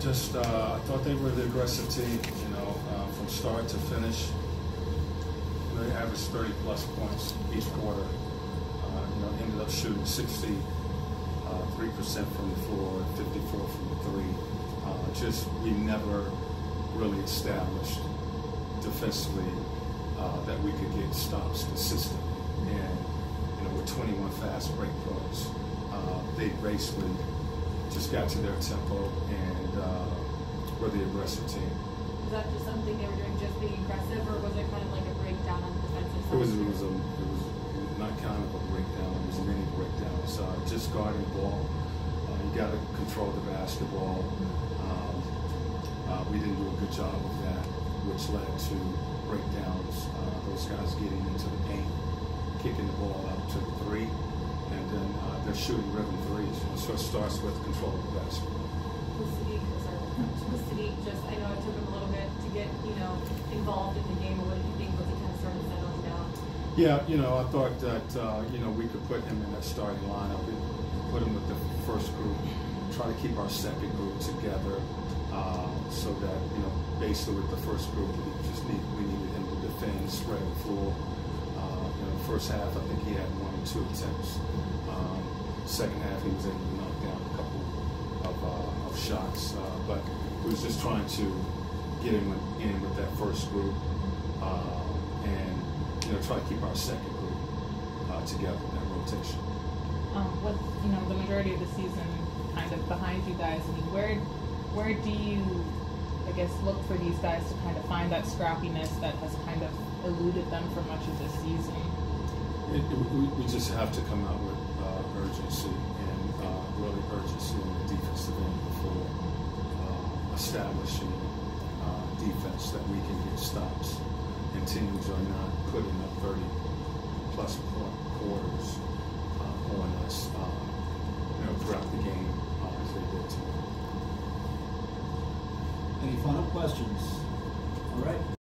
Just, I thought they were the aggressive team, from start to finish. They averaged 30-plus points each quarter. Ended up shooting 63% from the floor, 54 from the three. We never really established defensively that we could get stops consistently. And, with 21 fast break pros, they basically just got to their tempo and were the aggressive team. Was that just something they were doing, just being aggressive, or was it kind of like a breakdown on the defensive side? It was not kind of a breakdown. It was many breakdowns. Just guarding the ball. You got to control the basketball. We didn't do a good job of that, which led to breakdowns. Those guys getting into the paint, kicking the ball out to the three, and then they're shooting rhythm threes. So it starts with control of the basketball. Was Sadiq just, I know it took him a little bit to get, involved in the game, but what did you think once he kind of started settling down? Yeah, I thought that, we could put him in that starting lineup. We put him with the first group, try to keep our second group together, so that, basically with the first group, we needed him to defend, spread the floor. First half, I think he had 1 or 2 attempts. Second half, he was able to knock down a couple of shots, but we was just trying to get him in with that first group, and try to keep our second group together in that rotation. With the majority of the season kind of behind you guys, where do you, I guess, look for these guys to kind of find that scrappiness that has kind of eluded them for much of this season? We just have to come out with urgency and really urgency on the defensive end before establishing defense that we can get stops. And teams are not putting up 30-plus point quarters on us, throughout the game as they did tonight. Any final questions? All right.